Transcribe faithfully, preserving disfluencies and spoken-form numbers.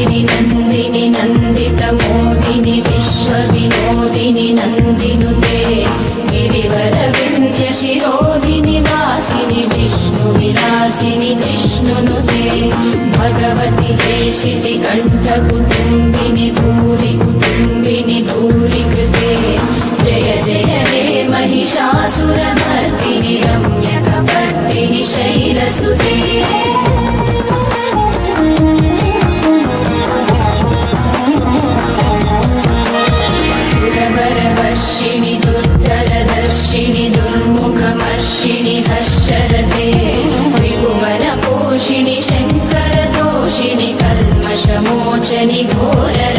नन्दिनि नन्दिनि नन्दित मोदिनि विश्व विनोदिनि नन्दिनुते गिरिवर विन्ध्य शिरोधिनि वासिनि विष्णु विलासिनि जिष्णुनुते भगवति हेशिति कण्ठ कुटुम्बिनि भूरि कुटुम्बिनि भूरि कृते जय जय हे महिषासुरमर्दिनि रम्यकपर्दिनि शैलसुते सुरवरवर्षिणि दुर्धरदर्शिनि दुर्मुखमर्षिणि हर्षरते त्रिभुवनपोषिणि शङ्करतोषिणि कल्मषमोचनि घोर